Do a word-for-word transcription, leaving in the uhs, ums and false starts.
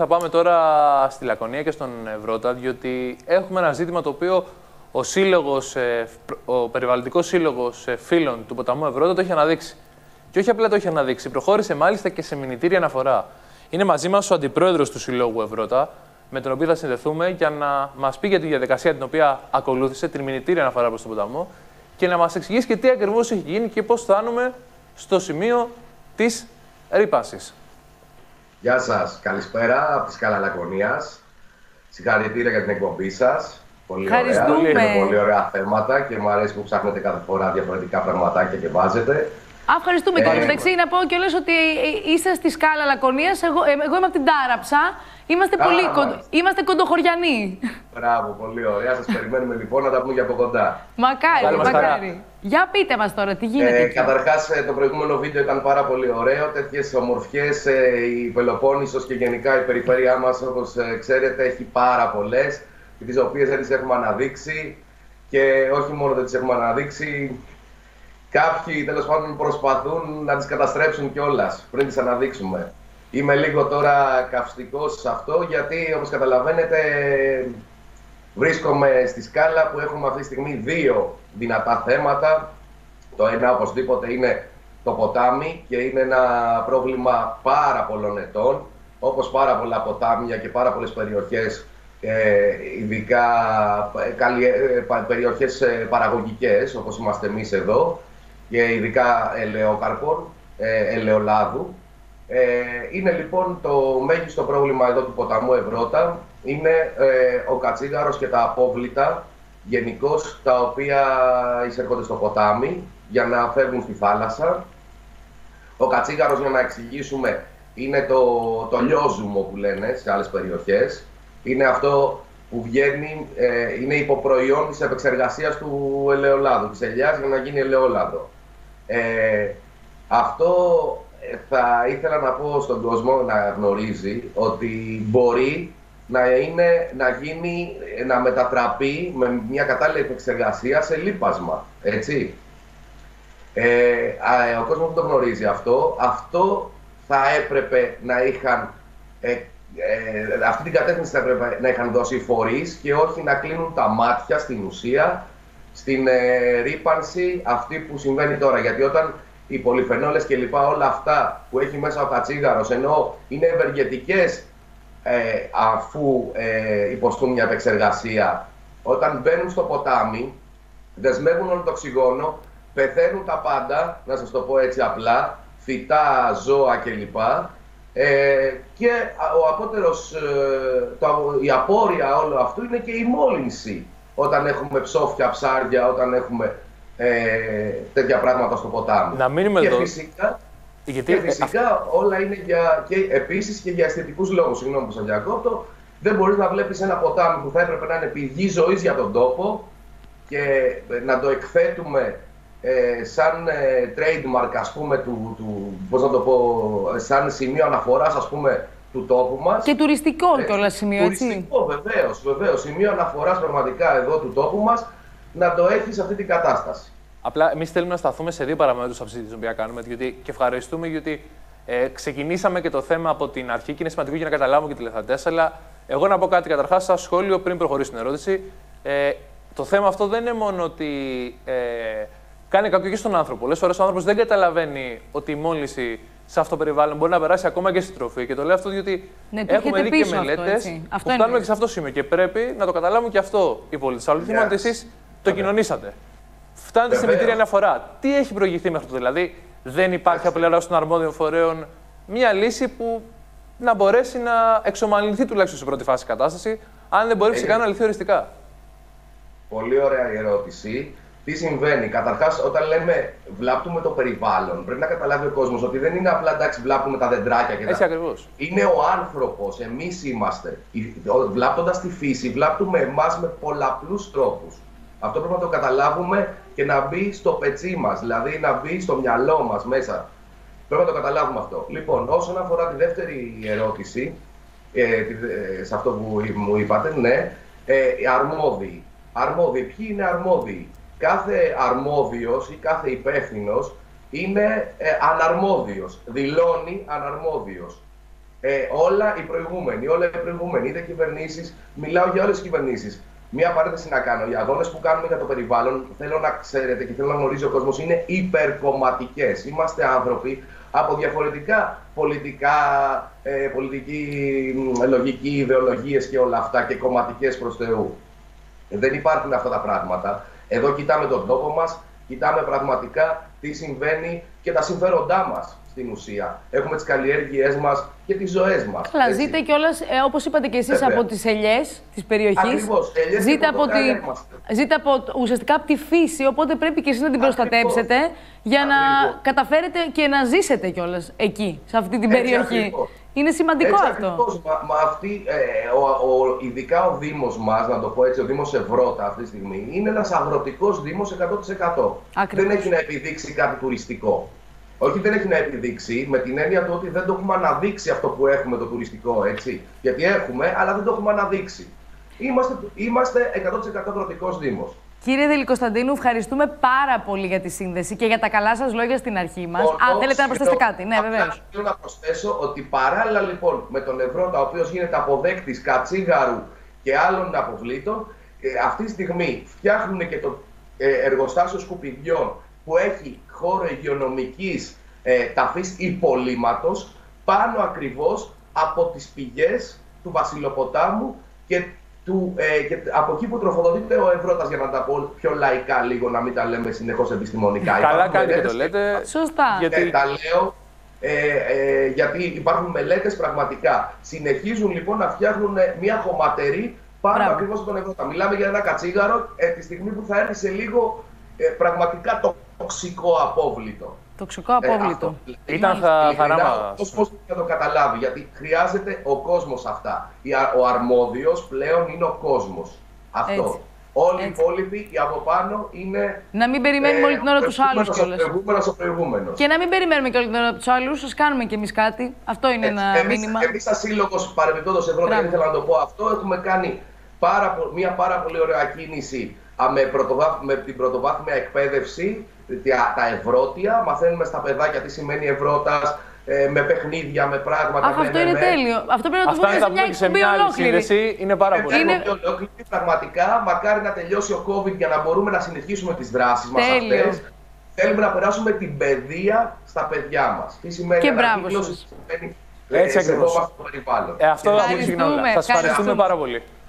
θα πάμε τώρα στη Λακωνία και στον Ευρώτα, διότι έχουμε ένα ζήτημα το οποίο ο, σύλλογος, ο περιβαλλοντικός σύλλογος φίλων του ποταμού Ευρώτα το έχει αναδείξει. Και όχι απλά το έχει αναδείξει, προχώρησε μάλιστα και σε μηνυτήρια αναφορά. Είναι μαζί μας ο αντιπρόεδρος του Συλλόγου Ευρώτα, με τον οποίο θα συνδεθούμε για να μας πει για τη διαδικασία την οποία ακολούθησε, την μηνυτήρια αναφορά προς τον ποταμό, και να μας εξηγήσει και τι ακριβώς έχει γίνει και πώς φτάνουμε στο σημείο της ρύπανσης. Γεια σας. Καλησπέρα από τη Σκάλα Λακωνίας. Συγχαρητήρια για την εκπομπή σας. Πολύ ωραία. Είναι πολύ ωραία θέματα και μου αρέσει που ψάχνετε κάθε φορά διαφορετικά πραγματάκια και βάζετε. Α, ευχαριστούμε. Ε, και μεταξύ να πω κιόλας ότι είστε στη Σκάλα Λακωνίας. Εγώ, εγώ είμαι από την Τάραψα. Είμαστε, Α, πολύ, κοντο, είμαστε κοντοχωριανοί. Μπράβο, πολύ ωραία. Σας περιμένουμε λοιπόν να τα πούμε και από κοντά. Μακάρι, μακάρι. Για πείτε μας τώρα, τι γίνεται. Ε, καταρχάς, το προηγούμενο βίντεο ήταν πάρα πολύ ωραίο. Τέτοιες ομορφιές, η Πελοπόννησος και γενικά η περιφέρειά μας, όπως ξέρετε, έχει πάρα πολλές, τις οποίες δεν τις έχουμε αναδείξει. Και όχι μόνο δεν τις έχουμε αναδείξει, κάποιοι τέλος πάντων προσπαθούν να τις καταστρέψουν κιόλας πριν τις αναδείξουμε. Είμαι λίγο τώρα καυστικός σε αυτό, γιατί όπως καταλαβαίνετε βρίσκομαι στη Σκάλα που έχουμε αυτή τη στιγμή δύο δυνατά θέματα. Το ένα οπωσδήποτε είναι το ποτάμι και είναι ένα πρόβλημα πάρα πολλών ετών, όπως πάρα πολλά ποτάμια και πάρα πολλές περιοχές, ε, ειδικά ε, περιοχές παραγωγικές όπως είμαστε εμείς εδώ, και ειδικά ελαιόκαρπων, ε, ελαιολάδου. Ε, είναι λοιπόν το μέγιστο πρόβλημα εδώ του ποταμού Ευρώτα, είναι ε, ο κατσίγαρος και τα απόβλητα γενικώς, τα οποία εισέρχονται στο ποτάμι για να φεύγουν στη θάλασσα. Ο κατσίγαρος, για να εξηγήσουμε, είναι το, το λιόζουμο που λένε σε άλλες περιοχές. Είναι αυτό που βγαίνει, ε, είναι υποπροϊόν της επεξεργασίας του ελαιολάδου, της ελιάς, για να γίνει ελαιόλαδο. Ε, αυτό θα ήθελα να πω στον κόσμο να γνωρίζει ότι μπορεί να, είναι, να γίνει, να μετατραπεί με μια κατάλληλη επεξεργασία σε λίπασμα, έτσι. Ε, ο κόσμος που το γνωρίζει αυτό, αυτό θα έπρεπε να είχαν, ε, ε, αυτή την κατεύθυνση θα έπρεπε να είχαν δώσει οι φορείς και όχι να κλείνουν τα μάτια στην ουσία, στην ε, ρύπανση αυτή που συμβαίνει τώρα. Γιατί όταν οι πολυφενόλες και λοιπά, όλα αυτά που έχει μέσα ο κατσίγαρος, ενώ είναι ευεργετικές ε, αφού ε, υποστούν μια επεξεργασία, όταν μπαίνουν στο ποτάμι, δεσμεύουν όλο το οξυγόνο, πεθαίνουν τα πάντα, να σας το πω έτσι απλά, φυτά, ζώα κλπ. Ε, και ο απότερος, ε, το, η απόρρεια όλου αυτού είναι και η μόλυνση. Όταν έχουμε ψόφια, ψάρια, όταν έχουμε ε, τέτοια πράγματα στο ποτάμι. Να μείνουμε και εδώ. Φυσικά, Γιατί... και φυσικά όλα είναι για, και επίσης και για αισθητικούς λόγους. Συγγνώμη που σας διακόπτω. Δεν μπορείς να βλέπεις ένα ποτάμι που θα έπρεπε να είναι πηγή ζωής για τον τόπο και να το εκθέτουμε ε, σαν ε, trademark, ας πούμε, του, του, πώς να το πω, σαν σημείο αναφοράς, ας πούμε, του τόπου μας. Και τουριστικό ε, κιόλας σημείο, έτσι. Τουριστικό, βεβαίως, βεβαίως. Σημείο αναφοράς πραγματικά εδώ του τόπου μας, να το έχει σε αυτή την κατάσταση. Απλά εμείς θέλουμε να σταθούμε σε δύο παραμέτρους αυτή την οποία κάνουμε, γιατί, και ευχαριστούμε γιατί ε, ξεκινήσαμε και το θέμα από την αρχή και είναι σημαντικό για να καταλάβουμε και τηλεθεατές. Αλλά εγώ να πω κάτι καταρχάς, σαν σχόλιο πριν προχωρήσω στην ερώτηση. Ε, το θέμα αυτό δεν είναι μόνο ότι ε, κάνει κακό και στον άνθρωπο. Πολλές φορές ο άνθρωπος δεν καταλαβαίνει ότι η μόλυνση σε αυτό το περιβάλλον μπορεί να περάσει ακόμα και στη τροφή. Και το λέω αυτό διότι ναι, έχουμε δει και μελέτες που φτάνουμε και σε αυτό το σημείο. Και πρέπει να το καταλάβουν και αυτό οι πολίτες. Αλλά θυμάμαι ότι εσείς το κοινωνήσατε. Φτάνετε στη μητήρια αναφορά. Τι έχει προηγηθεί μέχρι αυτό, δηλαδή δεν υπάρχει από πλευρά των αρμόδιων φορέων μια λύση που να μπορέσει να εξομαλυνθεί τουλάχιστον σε πρώτη φάση η κατάσταση, αν δεν μπορεί φυσικά να λυθεί οριστικά. Πολύ ωραία η ερώτηση. Τι συμβαίνει, καταρχάς, όταν λέμε βλάπτουμε το περιβάλλον, πρέπει να καταλάβει ο κόσμος ότι δεν είναι απλά εντάξει, βλάπτουμε τα δεντράκια και τα. Έτσι ακριβώς. Είναι ο άνθρωπος, εμείς είμαστε. Βλάπτοντας τη φύση, βλάπτουμε εμάς με πολλαπλούς τρόπους. Αυτό πρέπει να το καταλάβουμε και να μπει στο πετσί μας, δηλαδή να μπει στο μυαλό μας μέσα. Πρέπει να το καταλάβουμε αυτό. Λοιπόν, όσον αφορά τη δεύτερη ερώτηση, ε, σε αυτό που μου είπατε, ναι, ε, αρμόδιοι. Αρμόδιοι. Ποιοι είναι αρμόδιοι? Κάθε αρμόδιος ή κάθε υπεύθυνος είναι ε, αναρμόδιος. Δηλώνει αναρμόδιος. ε, όλα οι προηγούμενοι, όλα οι προηγούμενοι, είτε κυβερνήσεις, μιλάω για όλες τις κυβερνήσεις. Μία παρένθεση να κάνω. Οι αγώνες που κάνουμε για το περιβάλλον, θέλω να ξέρετε και θέλω να γνωρίζει ο κόσμος, είναι υπερκομματικές. Είμαστε άνθρωποι από διαφορετικά πολιτικά, ε, πολιτική λογική, ιδεολογίες και όλα αυτά και κομματικές προς Θεού. Δεν υπάρχουν αυτά τα πράγματα. Εδώ κοιτάμε τον τόπο μας, κοιτάμε πραγματικά τι συμβαίνει και τα συμφέροντά μας στην ουσία. Έχουμε τις καλλιέργειές μας και τις ζωές μας. Αλλά ζείτε κιόλας, ε, όπως είπατε και εσείς, Βέβαια. από τις ελιές της περιοχής. Ακριβώς. Ελιές ζείτε και από, τη... ζείτε από ουσιαστικά από τη φύση, οπότε πρέπει και εσείς να την προστατέψετε. Ακριβώς. Για να Ακριβώς. καταφέρετε και να ζήσετε κιόλας εκεί, σε αυτή την Έτσι περιοχή. Ακριβώς. Είναι σημαντικό έτσι αυτό. Ακριβώς. Μα, μα αυτή, ε, ο, ο, ειδικά ο Δήμος μας, να το πω έτσι, ο Δήμος Ευρώτα αυτή τη στιγμή, είναι ένας αγροτικός Δήμος εκατό τοις εκατό. Ακριβώς. Δεν έχει να επιδείξει κάτι τουριστικό. Όχι, δεν έχει να επιδείξει με την έννοια του ότι δεν το έχουμε αναδείξει αυτό που έχουμε το τουριστικό, έτσι. Γιατί έχουμε, αλλά δεν το έχουμε αναδείξει. Είμαστε, είμαστε εκατό τοις εκατό αγροτικός Δήμος. Κύριε Δελικοσταντίνου, ευχαριστούμε πάρα πολύ για τη σύνδεση και για τα καλά σας λόγια στην αρχή μας. Αν θέλετε να προσθέσετε κάτι. Ναι, βεβαίως. Θέλω να προσθέσω ότι παράλληλα λοιπόν με τον Ευρώτα, ο οποίος γίνεται αποδέκτης κατσίγαρου και άλλων αποβλήτων, αυτή τη στιγμή φτιάχνουν και το εργοστάσιο σκουπιδιών που έχει χώρο υγειονομικής ε, ταφής υπολείμματος πάνω ακριβώς από τις πηγές του Βασιλοποτάμου και, του, ε, και από εκεί που τροφοδοτείται ο Ευρώπας, για να τα πω πιο λαϊκά λίγο, να μην τα λέμε συνεχώς επιστημονικά. Καλά κάνετε και το λέτε. Σωστά. Γιατί... τα λέω ε, ε, γιατί υπάρχουν μελέτες πραγματικά. Συνεχίζουν λοιπόν να φτιάχνουν μια χωματερή πάνω ακριβώς από τον Ευρώπα. Μιλάμε για ένα κατσίγαρο ε, τη στιγμή που θα έρθει σε λίγο ε, πραγματικά το τοξικό απόβλητο. Τοξικό απόβλητο. Ε, Ήταν θα, χαρά μας. Πώς πώς θα το καταλάβει, γιατί χρειάζεται ο κόσμος αυτά. Ο αρμόδιος πλέον είναι ο κόσμος. Αυτό. Έτσι. Όλοι Έτσι. οι υπόλοιποι, οι από πάνω, είναι. Να μην περιμένουμε ε, όλη την ώρα τους άλλους κιόλας. Ο προηγούμενος. Και να μην περιμένουμε και όλη την ώρα από τους άλλους, σας κάνουμε κι εμείς κάτι. Αυτό είναι Έτσι. ένα εμείς, μήνυμα. Εμείς, σαν σύλλογος παρεμπιπτόντως Ευρώπη, δεν ήθελα να το πω αυτό, έχουμε κάνει πάρα, μια πάρα πολύ ωραία κίνηση με, πρωτοβάθ, με την πρωτοβάθμια εκπαίδευση, τα ευρώτια. Μαθαίνουμε στα παιδάκια τι σημαίνει Ευρώπας, ε, με παιχνίδια, με πράγματα. Αχ, αυτό είναι τέλειο. Αυτό πρέπει να το βγάλουμε σε μια εκπομπή ολόκληρη. Σύνδεση, είναι πάρα πολύ. Είναι ολόκληρη, πραγματικά. Μακάρι να τελειώσει ο COVID για να μπορούμε να συνεχίσουμε τις δράσεις μας αυτές. Θέλουμε να περάσουμε την παιδεία στα παιδιά μας. Τι σημαίνει ανακύκλωση, τι σημαίνει έτσι ακριβώς. το περιβάλλον. Ε, αυτό, σας ευχαριστούμε πάρα πολύ.